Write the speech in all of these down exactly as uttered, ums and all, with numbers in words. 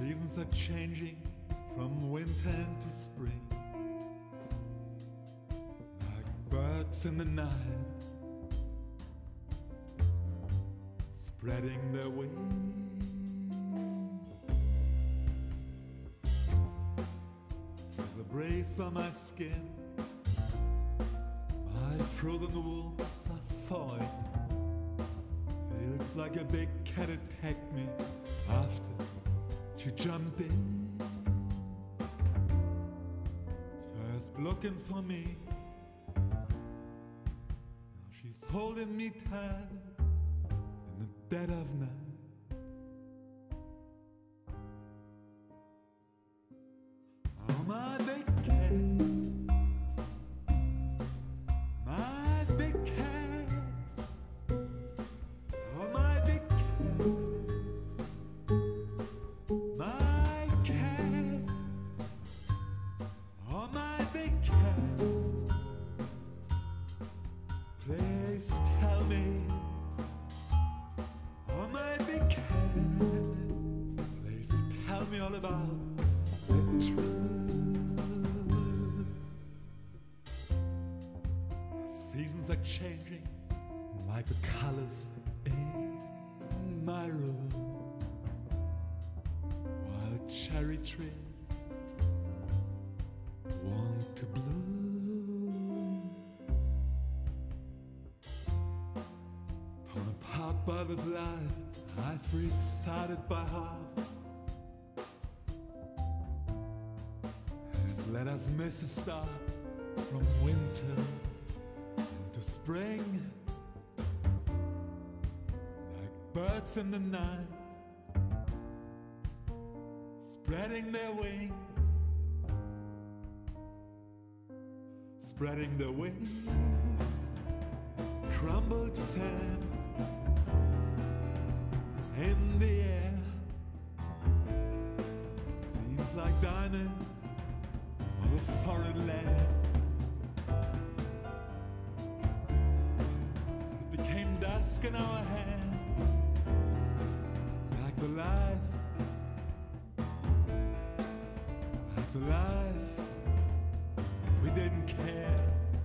Seasons are changing from winter into spring, like birds in the night, spreading their wings. Feel the brace on my skin, my frozen wounds are thawing. Feels like a big cat attacked me after she jumped in. It's first looking for me, now she's holding me tight in the dead of night. Oh my big cat, my big cat, oh my big cat, my cat, oh my big cat. Please tell me, oh my big cat, please tell me all about the truth. Seasons are changing like the colors in my room, while cherry trees want to bloom. Torn apart by this life I've recited by heart, has let us miss a start from winter into spring, like birds in the night, spreading their wings, spreading their wings. Crumbled sand in the air, seems like diamonds on a foreign land. It became dusk in our hands, like the life, like the life we didn't care.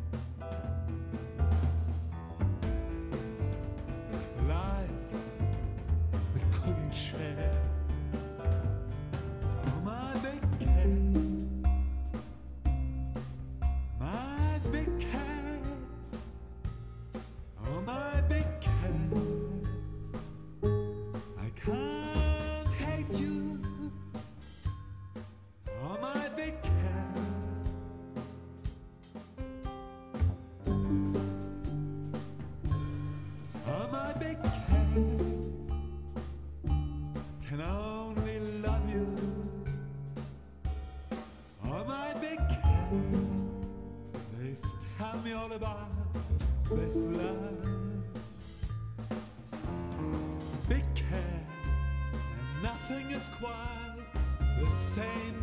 Life we couldn't share. Oh my big cat, my big cat, oh my big cat. I can't hate you, oh my big cat. Oh my big cat, can only love you. Oh my big cat, please tell me all about this love. Big cat, and nothing is quite the same.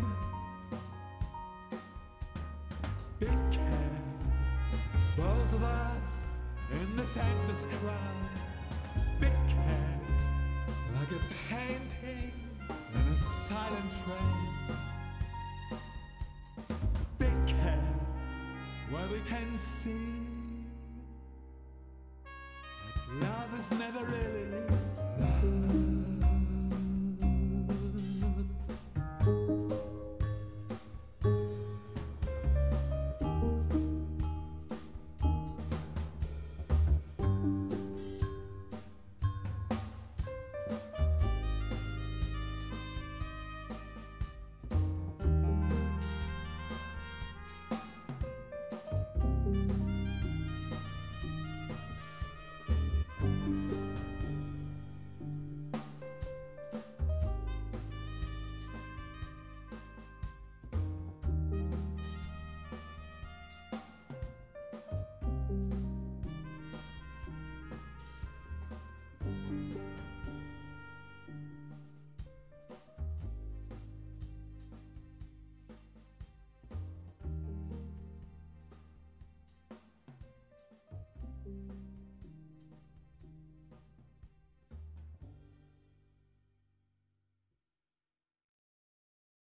Big cat, both of us in this endless crowd. Big cat, like a painting in a silent frame. Big cat, where we can see that love is never real.